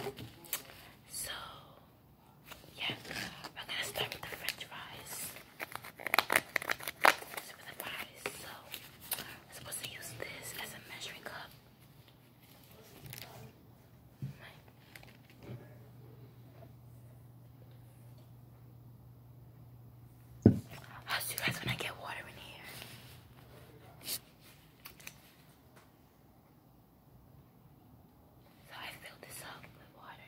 So yeah, we're gonna start with the French fries. So we're supposed to use this as a measuring cup. I'll see you guys when I get water in here. So I filled this up with water.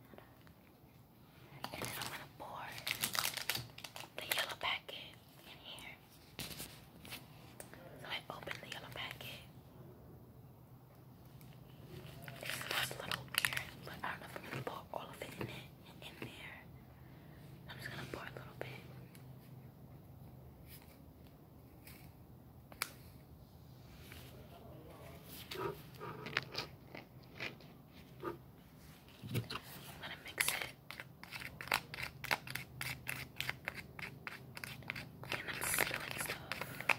And then I'm gonna pour the yellow packet in here. So I open the yellow packet. It smells a little weird, but I don't know if I'm gonna pour all of it in there. I'm just gonna pour a little bit. I'm gonna mix it. And I'm spilling stuff.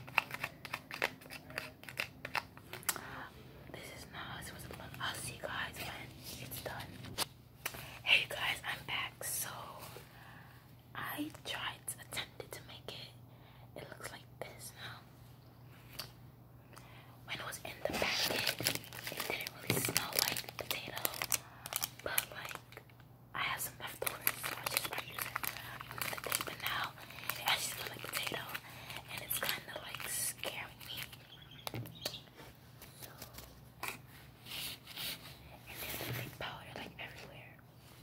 This is not supposed to look. I'll see you guys when it's done. Hey guys, I'm back. So I attempted to make it. It looks like this now. When it was in the packet, it didn't really smell like potato, but like I have some leftovers, so I just might use it the day. But now it actually smells like potato, and it's kind of like scaring me. So, and there's a big powder like everywhere.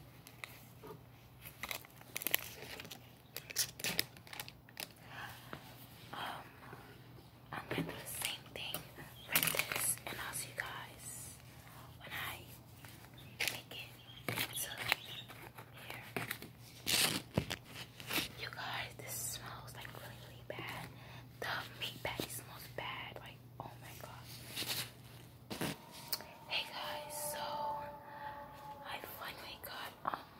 I'm gonna do the same thing for this, and I'll see you guys when I make it into here. You guys, this smells like really, really bad. The meat patty smells bad. Like, oh my god. Hey guys, so I finally got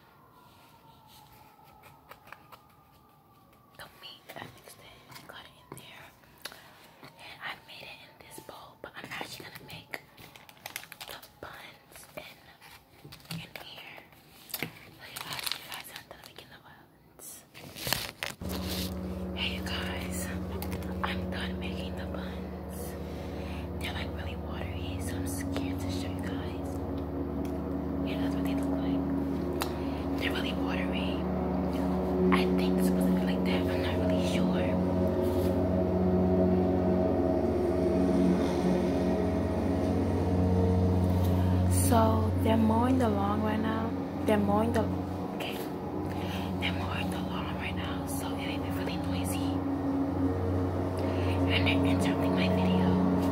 the meat that mixed it. I got it in there. And I made it in this bowl, but I'm actually gonna make the buns in here. So you guys aren't done making the buns. Hey you guys, I'm done making the buns. They're like really watery, so I'm scared to show you guys. Yeah, that's what they look like. They're really watery. I think it's supposed to be like that. I'm not really sure. So they're mowing the lawn right now. They're mowing the lawn right now. So it may be really noisy, and they're interrupting my video.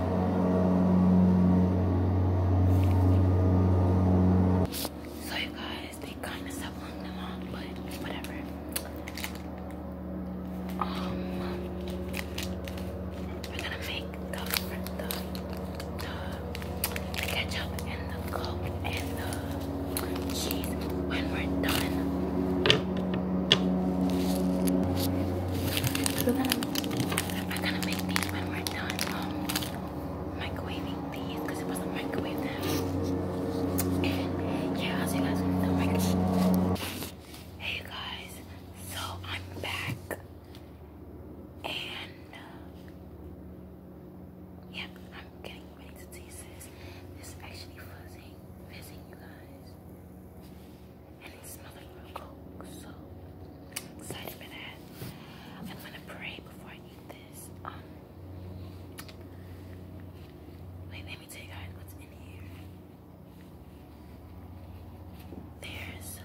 So you guys, they kind of stopped mowing the lawn, but whatever. We're gonna make the ketchup and the Coke and the cheese when we're done. We're gonna make these when we're done. Microwaving these because it wasn't microwave them. And yeah, I'll see you guys when the microwave. Hey you guys, so I'm back. And yeah, I'm getting ready to taste this. This is actually fizzing, you guys. And it smells like real Coke, so I'm excited for that. I'm gonna pray before I eat this. Wait, let me tell you guys what's in here. There's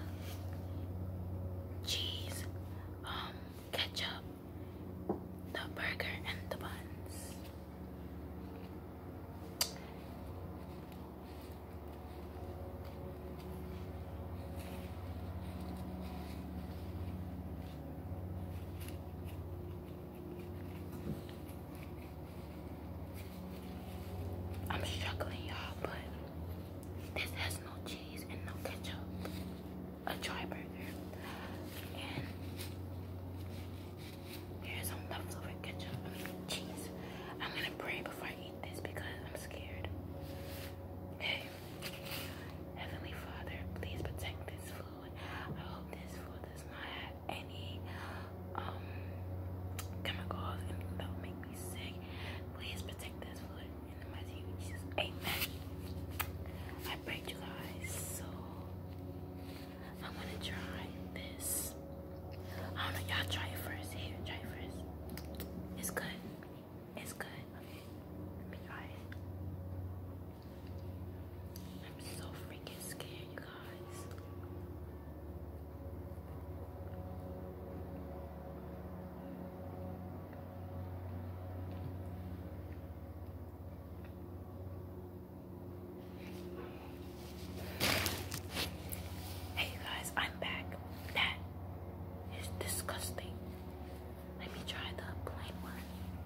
cheese, ketchup, the burger, and the buns. I'm struggling, y'all, but this has no cheese and no ketchup. A dry burger. And here's some leftover ketchup. Cheese. I'm gonna pray before I eat this because I'm scared. Okay. Heavenly Father, please protect Y'all try it first. Here, try it first. It's good. It's good. Okay. Let me try it. I'm so freaking scared, you guys. Hey you guys, I'm back. That is disgusting. Let me try the plain one.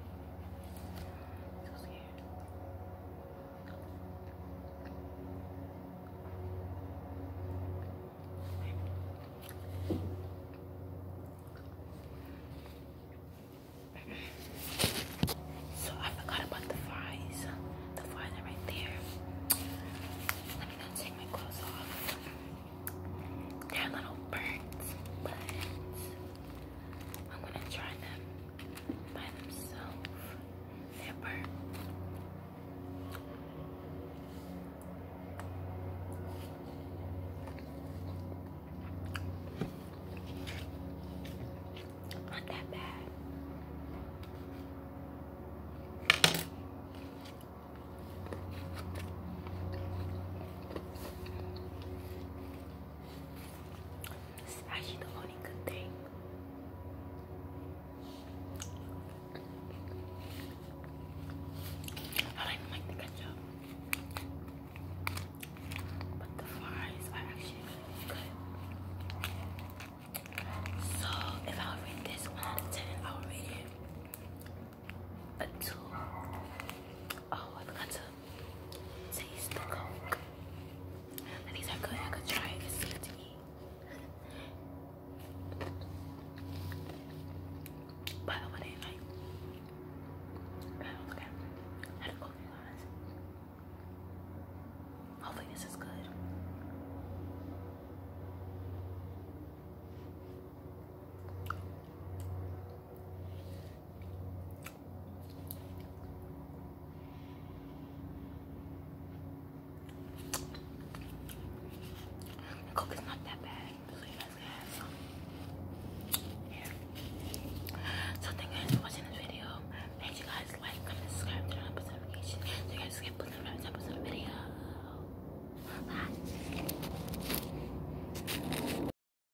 So scared. So I forgot about the fries. The fries are right there. Let me go take my clothes off. They're a little burnt, but I'm gonna try them by themselves. They're burnt. Not that bad. This is actually the only good thing. I don't even like the ketchup. But the fries are actually really good. So if I would rate this 1 out of 10, I would rate it a 2. Oh, I forgot to taste the Coke. And these are good. I could try it. It's good to eat. But I wouldn't like. Okay. How to Coke, you guys? Hopefully this is good. Coke is not